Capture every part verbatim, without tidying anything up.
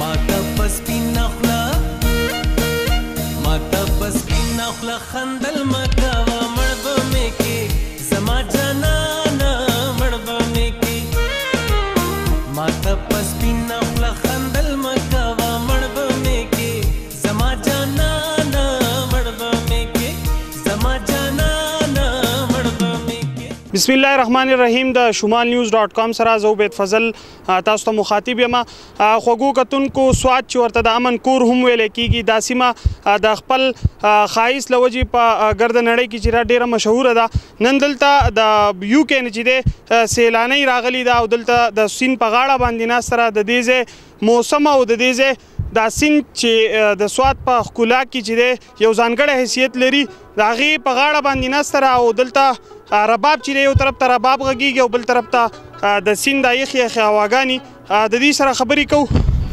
ماته پس پینخلا ماته پس پینخلا خندل مکوا مړ به مې کې زما جانانه مړ به مې کې ماته پس پینخلا خندل مکوا مړ به مې کې زما جانانه مړ به مې کې زما جانانه مړ به مې کې. بسم الله الرحمن الرحیم. د شمال نیوز ډاٹ کام سره زه عبید فضل تاسو ته مخاطب یم. خوږو کتونکو سوات چې ورته د امن کور هم ویل کېږي دا سیمه د خپل ښایست له وجې په ګرد نړۍ کې چې ډېره مشهوره ده. نن دلته د یو کې نه چې دی سیلانۍ راغلي ده او دلته د سیند په غاړه باندې ناست سره د دې ځای موسم او د دې ځای دا سیند چې د سوات په ښکلا کې چې دی یو ځانګړی حیثیت لري د هغې په غاړه باندې ناست سره او دلته رباب چې دی یو طرف ته رباب غږیږي او بل طرف ته د سیند دا یخې یخې هواګانې د دې سره خبرې کوو.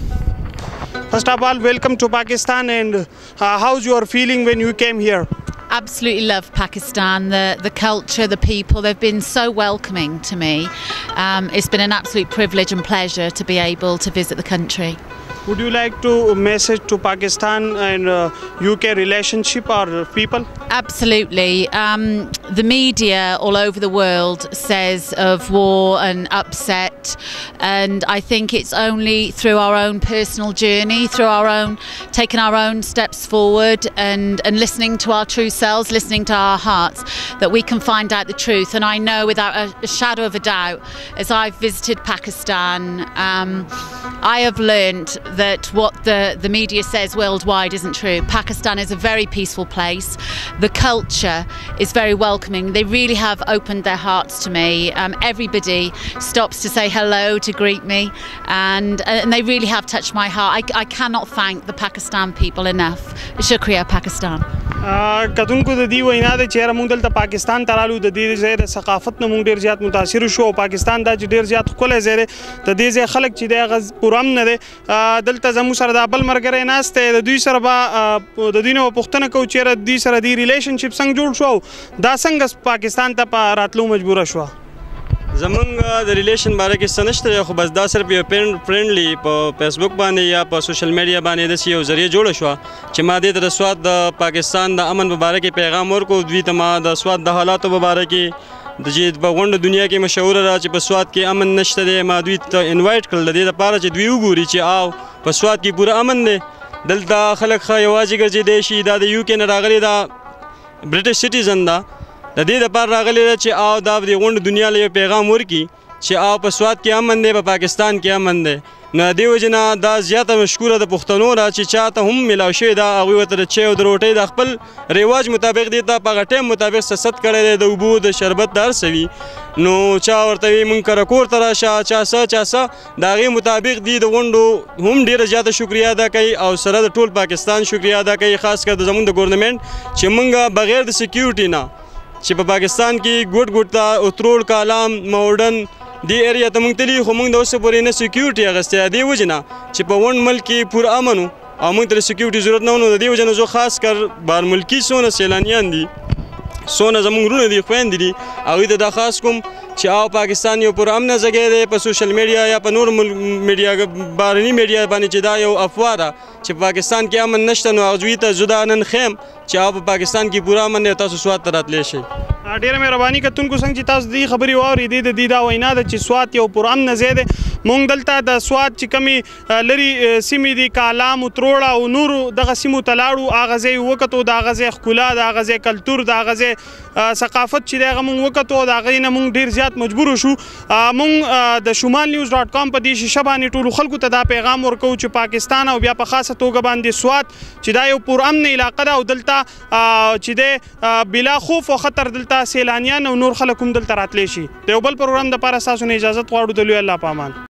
First of all, welcome to Pakistan and uh, how's your feeling when you came here? Absolutely love Pakistan, the, the culture, the people. They've been so welcoming to me. Um, it's been an absolute privilege and pleasure to be able to visit the country. Would you like to message to Pakistan and uh, U K relationship or people? Absolutely. Um, the media all over the world says of war and upset, and I think it's only through our own personal journey, through our own taking our own steps forward and, and listening to our true selves, listening to our hearts, that we can find out the truth. And I know without a, a shadow of a doubt, as I've visited Pakistan, um, I have learned that what the, the media says worldwide isn't true. Pakistan is a very peaceful place. The culture is very welcoming. They really have opened their hearts to me. Um, everybody stops to say hello, to greet me, and, and they really have touched my heart. I, I cannot thank the Pakistan people enough. Shukriya, Pakistan. کتونکو د دې وینا ده چې موږ دلته پاکستان ته رالو د دې ځای د ثقافت نه موږ ډېر زیات متاثر شو او پاکستان دا چې ډېر زیات ښکلی ځای دی د دې ځای خلک چې دی هغه پرامن دی. دلته زموږ سره دا بل ملګری ناست دی د دوی سره به د دوی نه به پوښتنه کوو چېرې دوی سره دې ریلیشنشپ څنګه جوړ شو او دا څنګه پاکستان ته په راتلو مجبوره شوه. زمونږ د ریلیشن باره کې څه نشته دی خو بس دا صرف یو فرینډلی په فیسبوک باندې یا په سوشل میډیا باندې داسې یو ذریعه جوړه شوه چې ما دې ته د سوات د پاکستان د امن په باره کې پیغام ورکړو. دوی ته ما د سوات د حالاتو په باره کې د چې په غونډه دنیا کې مشهوره ده چې په سوات کې امن نشته دی ما دوی ته انوایټ کړل د دې لپاره چې دوی وګوري چې آو په سوات کې پوره امن دی. دلته خلک ښه یوازې ګرځېدی شي. دا د یو کې نه راغلی دا برټش سټیزن ده د دې لپاره راغلی ده چې آو دا د غونډه دنیا له یو پیغام ورکړي چې آو په سوات کې امن دی په پاکستان کې امن دی. نو د دې وجې نه دا زیاته مشکوره د پښتنو ده چې چاته هم میلاو شوې ده هغوی ورته د چای او د روټۍ د خپل رواج مطابق دې ته په هغه ټایم مطابق سست کړی دی د اوبو د شربت د هر څه وي. نو چا ورته وي مونږ کره کور ته راشه چا څه چا څه د هغې مطابق دي د غونډو هم ډېره زیاته شکریه ادا کوي او سره د ټول پاکستان شکریه ادا کوي خاص کر د زموږ د ګورنمنټ چې مونږ بغیر د سکیورټي نه چې په پاکستان کې ګوټ ګوټ ته اتروړ کالام موډن دې ایریا ته مونږ تلي خو مونږ د اوسه پورې نه سکیورټي اخیستی د دې وجې نه چې په ونډ ملک کې پوره امن و او مونږ ته د سکیورټي ضرورت نه و. نو د دې وجې نه زه خاص کر بار ملکي څونه سیلانیان دي څونه زموږ وروڼه دي خویندې دي هغوی ته دا خاص کوم چې او پاکستان یو پوره امنه ځای دی په سوشل میډیا یا په نور میډیا بهرني میډیا باندې چې دا یو افوا ده چې په پاکستان کې امن نشته نو هغوی ته زه دا نن ښیم چې او په پاکستان کې پوره امن دی تاسو سوات ته راتلی شئ. ډېره مهرباني کتونکو څنګه چې تاسو دې خبرې واورېدې د دې دا وینا ده چې سوات یو پرامنه ځای دی. موږ دلته د سوات چې کومې لرې سیمې دي کالام اتروړه او نورو دغه سیمو ته لاړو هغه ځای وکتو د هغه ځای ښکلا د هغه ځای کلتور د هغه ځای ثقافت چې دی هغه موږ وکتو د هغې نه موږ ډېر زیات مجبور شو. موږ د شمال نیوز ډاټ کام په دې شیشه باندې ټولو خلکو ته دا پیغام ورکوو چې پاکستان او بیا په خاصه توګه باندې سوات چې دا یو پرامنه علاقه ده او دلته چې دی بلا خوف او خطر دلته سیلانیان او نور خلک هم دلته راتلی شي. د یو بل پروګرام دپاره ستاسو نه اجازت غواړو. د لوی الله په امان.